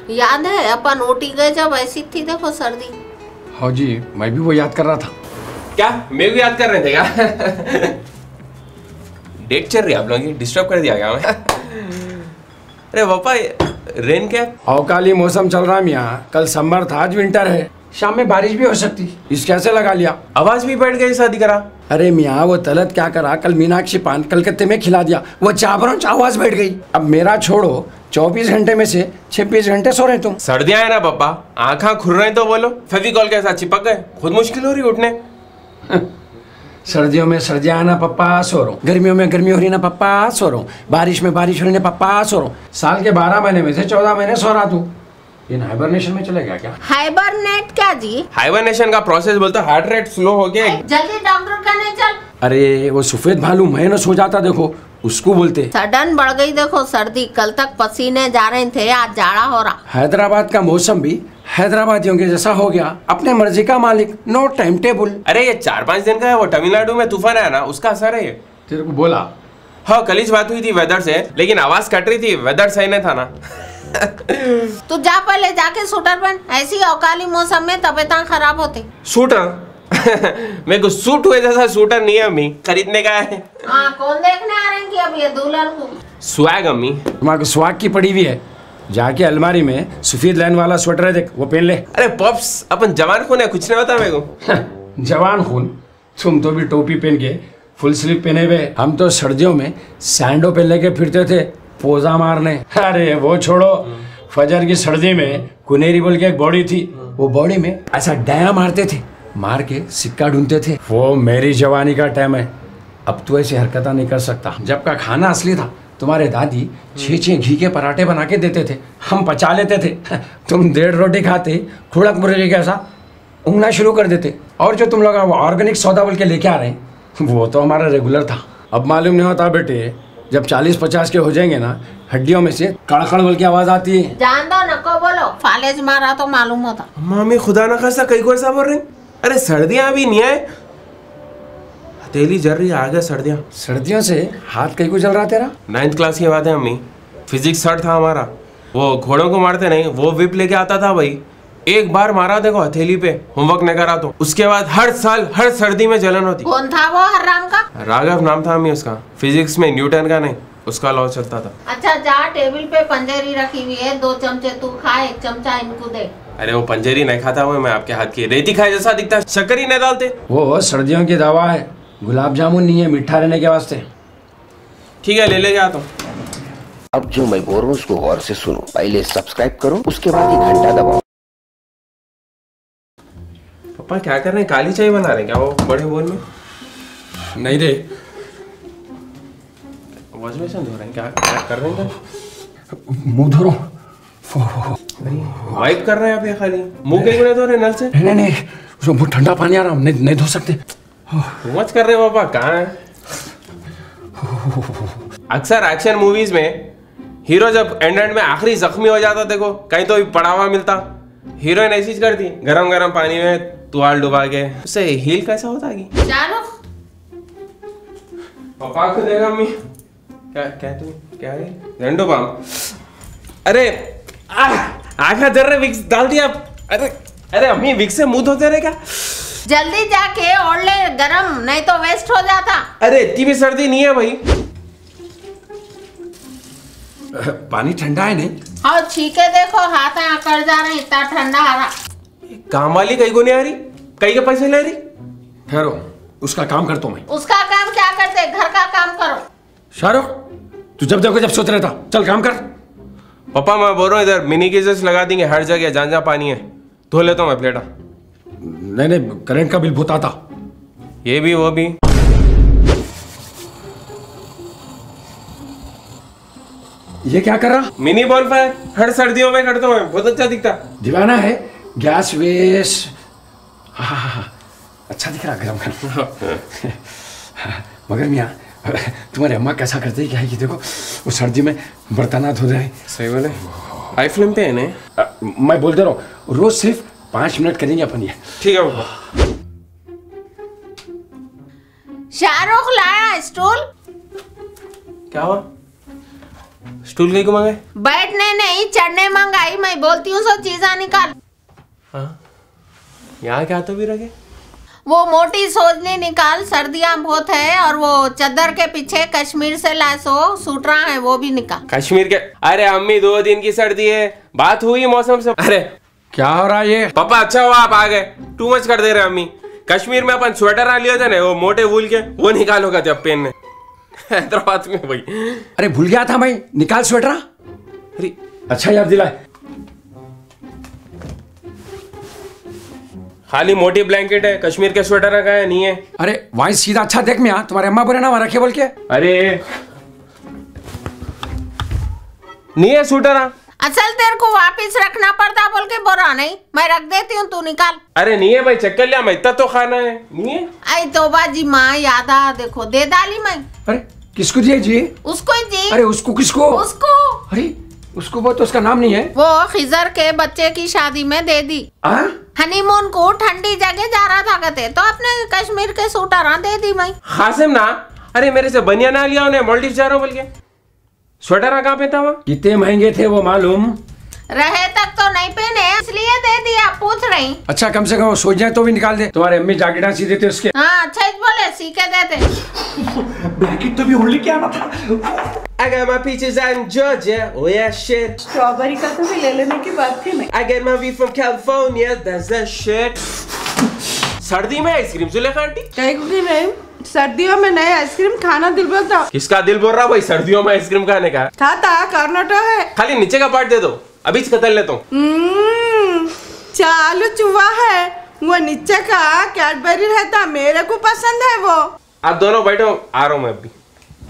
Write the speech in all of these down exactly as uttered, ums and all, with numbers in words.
याद है अपन ओटी गए जब ऐसी थी देखो सर्दी। हाँ जी, मैं भी वो याद कर रहा था। क्या मैं भी याद कर रहे थे क्या? डेट चल रही है आप लोगों की, डिस्टर्ब कर दिया क्या मैं? अरे पापा रेन कैप। अवकाली मौसम चल रहा है मियाँ, कल समर था आज विंटर है, शाम में बारिश भी हो सकती। इस कैसे लगा लिया? आवाज भी बैठ गई शादी करा। अरे मियाँ वो तलत क्या करा, कल मीनाक्षी पान कलकत्ते में खिला दिया, वो चाबरों आवाज बैठ गई। अब मेरा छोड़ो, चौबीस घंटे में से छब्बीस घंटे सो रहे तुम। सर्दियां है ना पापा, आंखा खुल रहे तो बोलो, फेविकॉल के साथ चिपक गए, खुद मुश्किल हो रही उठने। सर्दियों में सर्दियां आना पप्पा सो रहा हूँ, गर्मियों में गर्मी हो रही ना पप्पा सो रहा हूँ, बारिश में बारिश हो रही ना पप्पा सो रहा हूँ। साल के बारह महीने में से चौदह महीने सो रहा तू। इन हाइबरनेशन में चले गया क्या? हाइबरनेट क्या जी? हाइबरनेशन का प्रोसेस बोलते हार्ट रेट स्लो हो गया। जल्दी डॉक्टर का नहीं चल। अरे वो सफेद भालू मैं सो जाता देखो, उसको बोलते। सडन बढ़ गई देखो सर्दी, कल तक पसीने जा रहे थे, आज जाड़ा हो रहा। हैदराबाद का मौसम भी हैदराबादियों के जैसा हो गया, अपने मर्जी का मालिक, नो टाइम टेबल। अरे ये चार पांच दिन का है, वो तमिलनाडु में तूफान आया ना, उसका असर है ये। तेरे को बोला? हाँ कल ही बात हुई थी वेदर से, लेकिन आवाज कट रही थी, वेदर सही नहीं था ना। तू जा पहले जाके सूटर पहन, ऐसी अवकाली मौसम में तबीयत खराब होती। सूटर? मेरे को सूट हुए जैसा सूटर नहीं है अम्मी, खरीदने का है। हाँ कौन देखने आ रहे हैं कि अब ये दुल्हन को? स्वैग अम्मी। तुम्हारे स्वैग की पड़ी हुई है, जाके अलमारी में सफेद लाइन वाला स्वेटर है देख, वो पहन ले। अरे पॉप्स अपन जवान खून है, कुछ नहीं होता मेरे को। जवान खून? तुम तो भी टोपी पहन के फुल स्लीव पहने हुए, हम तो सर्दियों में सैंडो पहन लेके फिरते थे पोजा मारने। अरे वो छोड़ो, फजर की सर्दी में कुनेरी बोल के एक बॉडी थी, वो बॉडी में ऐसा डाया मारते थे, मार के सिक्का ढूंढते थे। वो मेरी जवानी का टाइम है, अब तो ऐसी हरकतें नहीं कर सकता। जब का खाना असली था, तुम्हारे दादी छः छः घी के पराठे बना के देते थे, हम पचा लेते थे। तुम डेढ़ रोटी खाते खुड़क मुर्गे कैसा ऊँगना शुरू कर देते। और जो तुम लोग ऑर्गेनिक सौदा बोल के लेके आ रहे हैं, वो तो हमारा रेगुलर था। अब मालूम नहीं होता बेटे, जब चालीस पचास के हो जाएंगे ना, हड्डियों में से कड़कड़ बोल की आवाज आती है। जान दो नको बोलो, फालेज मारा तो मालूम होता। मामी खुदा ना खासा कई को ऐसा बोल रहे। अरे सर्दियां अभी नहीं आए, हथेली जल रही है, आ गया सर्दियां। सर्दियों से हाथ कहीं को जल रहा तेरा? नाइन्थ क्लास की बात है अम्मी, फिजिक्स सर था हमारा, वो घोड़ों को मारते नहीं, वो विप लेके आता था भाई। एक बार मारा देखो हथेली पे, होमवर्क नहीं करा तो उसके बाद हर साल हर सर्दी में जलन होती। कौन था वो हर्राम का? राघव नाम था अम्मी उसका, फिजिक्स में न्यूटन का नहीं, उसका लॉ चलता था। अच्छा जा, टेबल पे पंजेरी रखी हुई है, दो चमचे तू खा, एक चमचा इनको दे। अरे वो पंजेरी नहीं खाता हुआ मैं, आपके हाथ की रेती खाए जैसा दिखता है, शक्कर ही नहीं डालते। वो सर्दियों की दवा है, गुलाब जामुन नहीं है, मीठा रहने के वास्ते। ठीक है ले ले जा तो। अब जो मैं बोल रहा हूँ उसको गौर से सुनो, पहले सब्सक्राइब करो, उसके बाद ये घंटा दबाओ। पापा क्या कर रहे हैं, काली चाय बना रहे हैं क्या वो बड़े बोल में? नहीं रे, वॉश बेसिन धो रहे हैं क्या, क्या कर रहे हैं? मुंह धो रहा हूँ। वाइप कर रहे हैं आप ये खाली, मुंह क्यों नहीं धो रहे नल से? नहीं नहीं, उसमें बहुत ठंडा पानी आ रहा, नहीं नहीं धो सकते। मच कर रहे हो पापा, कहाँ है? अक्सर एक्शन मूवीज में हीरो जब एंड एंड में आखिरी जख्मी हो जाता देखो, कहीं तो पड़ा हुआ मिलता, हीरोइन ऐसी करती गरम गरम पानी में तुआल डुबा के, उससे हील कैसा होता है? पापा को देगा अम्मी क्या क्या तुम क्या है रेंडो बाम? अरे आँखा जर रहे, विक्स डाल दिया। अरे अरे अम्मी विक्स से मुंह धोते रहे क्या? जल्दी जाके ओढ़ ले गरम, नहीं तो वेस्ट हो जाता। अरे इतनी भी सर्दी नहीं है भाई। पानी ठंडा है नहीं? हाँ छीके देखो, हाथ आकर जा रहे, इतना ठंडा आ रहा। काम वाली कहीं को नहीं आ रही, कहीं के पैसे ले रही। ठहरो, उसका काम करता हूँ मैं। उसका काम क्या करते, घर का काम करो। शाहरुख तू जब देखो जब सोच रहता, चल काम कर। पापा मैं बोल रहा हूँ इधर मिनी गीजर्स लगा देंगे हर जगह, जहाँ जहाँ पानी है धो लेता हूँ मैं प्लेटा। नहीं नहीं, करंट का बिल बहुत आता। ये भी वो भी। ये क्या कर रहा? मिनी बॉनफायर हर सर्दियों में करता हूँ, बहुत अच्छा दिखता। दीवाना है, गैस वेस। हाँ हाँ हाँ, अच्छा दिख रहा गरम गरम। मगर मियाँ तुम्हारी अम्मा कैसा करती है क्या है कि देखो वो सर्दी में बर्तन धो रहे हैं। सही बोले, हाई फ्लेम पे है ना? मैं बोल दे रहा हूँ, रोज सिर्फ पाँच मिनट करेंगे अपन ये। ठीक है पापा। शाहरुख लाया स्टूल। क्या हुआ? स्टूल कहीं को मंगाए? बैठने नहीं चढ़ने मंगाई, मैं बोलती हूँ सो चीजा निकाल। हाँ यहाँ क्या तो भी रखे? वो मोटी सोजनी निकाल, सर्दियाँ बहुत है, और वो चादर के पीछे कश्मीर से लैस हो सूटरा है वो भी निकाल। कश्मीर के? अरे अम्मी दो दिन की सर्दी है, बात हुई मौसम से। अरे क्या हो रहा है ये? पापा अच्छा हुआ आप आ गए, टू मच कर दे रहे अम्मी। कश्मीर में अपन स्वेटर आ लिए थे ना वो मोटे वूल के, वो निकालो का जब पहनने हैदराबाद में भाई। अरे भूल गया था मैं, निकाल स्वेटर। अरे अच्छा याद दिलाए। खाली मोटी ब्लैंकेट है, कश्मीर के स्वेटर का है नहीं है? अरे वहीं सीधा अच्छा देख मियाँ, तुम्हारे अम्मा बोले ना वहां रखे बोल के। अरे नहीं है स्वेटर। असल तेरे को वापिस रखना पड़ता बोल के बोरा नहीं, मैं रख देती हूँ तू निकाल। अरे नहीं है भाई, चेक कर लिया मैं, इतना तो खाना है। नहीं है? आई तो बाजी माँ याद आ, देखो दे डाली मैं। अरे किसको दिए जी? उसको ही जी। अरे उसको किसको? उसको। अरे उसको, वो तो उसका नाम नहीं है। वो खिजर के बच्चे की शादी में दे दी। आ? हनीमून को ठंडी जगह जा रहा था कहते, तो अपने कश्मीर के सूटर दे दी मैं। हासिम ना, अरे मेरे से बनिया ना लिया उन्हें, मालदीव जा रहा हूँ बोल के। स्वेटर कहाँ पे था वहाँ? कितने महंगे थे वो मालूम? रहे तक तो नहीं पहने इसलिए दे दिया, पूछ रही। अच्छा कम से कम सोच जाए तो भी निकाल दे। तुम्हारे अम्मी जैकेट सी देते उसके। हाँ अच्छा ही बोले, सी के देते। ब्लैकेट तो भी होली क्या आना था। I got my peaches out in Georgia, oh yeah shit. Strawberry का तो भी ले लेने की बात थी। मैं I get my weed from California, that's that shit. सर्दी में आइसक्रीम सुलेखा आंटी? कहीं को कि नहीं, सर्दियों में नए आइसक्रीम खाना दिल बोलता। किसका दिल बोल रहा भाई सर्दियों में आइसक्रीम खाने का? खाता कर्नाटो है। खाली नीचे का पार्ट दे दो, अभी कतल लेता हूँ। हम्म, चालू चुवा है, वो नीचे का कैडबरी रहता, मेरे को पसंद है वो। आप दोनों बैठो, आ रहा हूँ मैं अभी।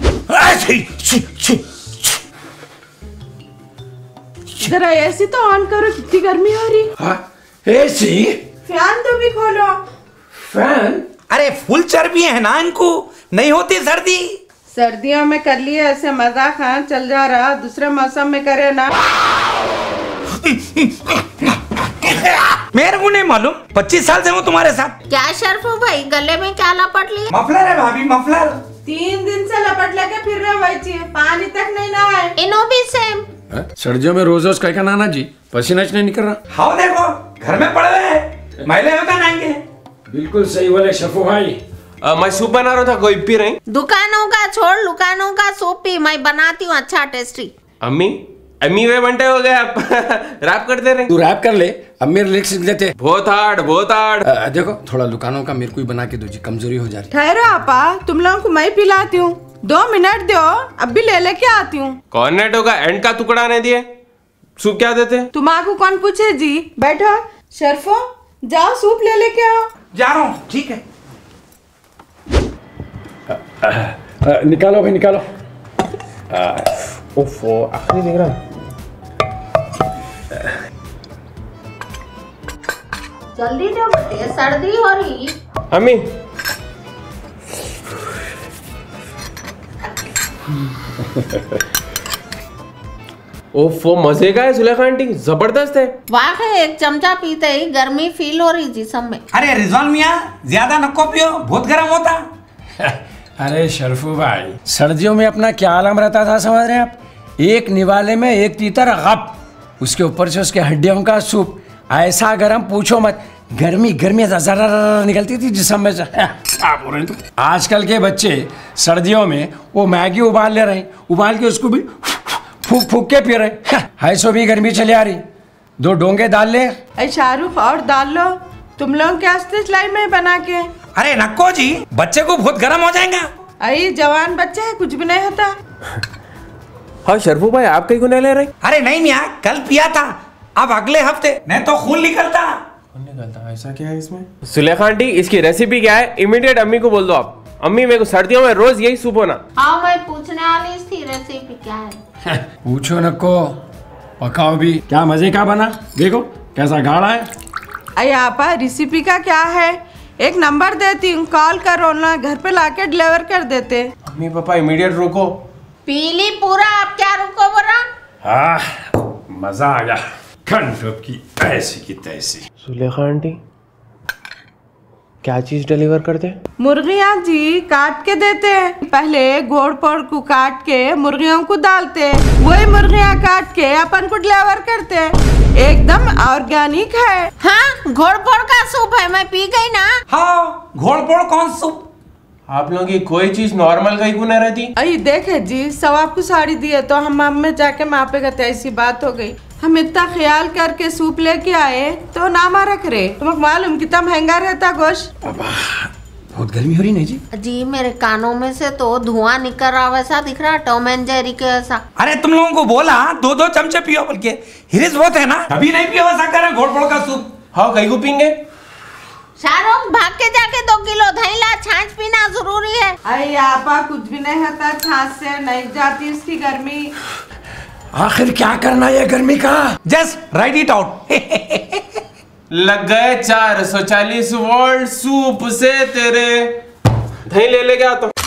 जरा एसी तो ऑन करो, कितनी गर्मी हो रही। हाँ? एसी? फैन तो भी खोलो। फैन? अरे फुल चर्बी है ना इनको, नहीं होती सर्दी। सर्दियों में कर लिए ऐसे मजाक, हाँ चल जा रहा, दूसरे मौसम में करे ना। मेरे को नहीं मालूम, पच्चीस साल से हूँ तुम्हारे साथ। क्या शर्फू भाई, गले में क्या लपट लिया? मफलर है भाभी, मफलर। तीन दिन से लपट लेके फिर रहे वही, पानी तक नहीं नहाए। इनो भी सेम। सर्दियों में रोज रोज कहीं का नहाना जी, पसीना नहीं निकल रहा। हाँ देखो घर में पड़े हुए मैले होता नहाएंगे। बिल्कुल सही बोले शफू भाई। आ, मैं सूप बना रहा था, कोई पी रही? दुकानों का छोड़, दुकानों का सूप पी, मैं बनाती हूँ अच्छा टेस्टी। अम्मी अम्मी वे बंटे हो गए आप रैप कर दे रहे। तू रैप कर ले, अब मेरे लिरिक्स लिख देते। बहुत हार्ड बहुत हार्ड। देखो थोड़ा लुकानों का मेरे को ही बना के दो जी, कमजोरी हो जा रही। ठहरो आपा, तुम लोगों को मैं पिलाती हूँ, दो मिनट दो, अब भी ले लेके आती हूँ। कॉर्नेटो का एंड का टुकड़ा नहीं दिए, सूप क्या देते? तुम्हारा कौन पूछे जी, बैठो। शर्फो जाओ सूप ले लेके आओ। जा रहा हूँ, ठीक है। आ, आ, निकालो भाई निकालो। ओफो आखिरी दिख रहा। जल्दी दो बेटे, सर्दी हो रही। अम्मी ओफो मजे का है सुलेखा आंटी, जबरदस्त है। वाकई एक चमचा पीते ही गर्मी फील हो रही जिस्म में। अरे रिजवान मियाँ ज्यादा नको पियो, बहुत गर्म होता। अरे शरफू भाई, सर्दियों में अपना क्या आलम रहता था समझ रहे हैं आप? एक निवाले में एक तीतर गप, उसके ऊपर से उसके हड्डियों का सूप, ऐसा गरम पूछो मत, गर्मी गर्मी जरा निकलती थी जिस्म में से। आप बोल रहे तो आजकल के बच्चे सर्दियों में वो मैगी उबाल ले रहे हैं, उबाल के उसको भी फूक फूक के पी रहे हैं। सो भी गर्मी चली आ रही, दो डोंगे डाल ले। अरे शाहरुख और डाल लो, तुम लोग के आस्ते लाई में बना के। अरे नक्को जी, बच्चे को बहुत गर्म हो जाएगा। अरे जवान बच्चे है, कुछ भी नहीं होता। हाँ शर्फू भाई आप कहीं को नहीं ले रहे? अरे नहीं मियाँ, कल पिया था, अब अगले हफ्ते नहीं तो खून निकलता। खून निकलता? ऐसा क्या है इसमें? सुलेखा आंटी इसकी रेसिपी क्या है? इमीडिएट अम्मी को बोल दो आप। अम्मी मेरे को सर्दियों में रोज यही सूप होना। हाँ मैं पूछने वाली थी रेसिपी क्या है। पूछो नको, पकाओ भी। क्या मजे का बना, देखो कैसा गाढ़ा है। अरे आपा रेसिपी का क्या है, एक नंबर देती हूँ, कॉल करो ना, घर पे लाके डिलीवर कर देते। अम्मी पापा इमीडिएट रोको। पीली पूरा, आप क्या रुको बोरा। हाँ मजा आ गया, खंड की ऐसी की तैसी। सुलेखा आंटी क्या चीज डिलीवर करते? मुर्गियाँ जी काट के देते। पहले घोड़ पोड़ को काट के मुर्गियों को डालते, वही मुर्गियाँ काट के अपन को डिलीवर करते। एकदम ऑर्गेनिक है। हाँ, घोड़पोड़ का सूप है, मैं पी गई ना। हाँ, घोड़पोड़ कौन सूप? आप लोगों की कोई चीज नॉर्मल कहीं को न रहती। अरे देखे जी, सवा को साड़ी दिए तो हम में जाके मापे गए, ऐसी बात हो गई। हम इतना ख्याल करके सूप लेके आए तो ना मारा करे। तुमको मालूम कितना महंगा रहता गोश्त। बहुत गर्मी हो रही नहीं जी? जी मेरे कानों में से तो धुआं निकल रहा, वैसा दिख रहा टॉम एंड जेरी के ऐसा। अरे तुम लोगों को बोला दो दो चमचे पियो, बल्कि हिरिस बहुत है ना, अभी नहीं पियो वैसा कर घोड़पोड़ का सूप। हाँ, कहीं को पीएंगे? शाहरुख भाग के जाके दो किलो दही ला, छाछ पीना जरूरी है। अरे आपा कुछ भी नहीं होता छाछ से, नहीं जाती इसकी गर्मी। आखिर क्या करना है गर्मी का? Just write it out. लग गए चार सौ चालीस वोल्ट सूप से तेरे। दही ले ले गया तो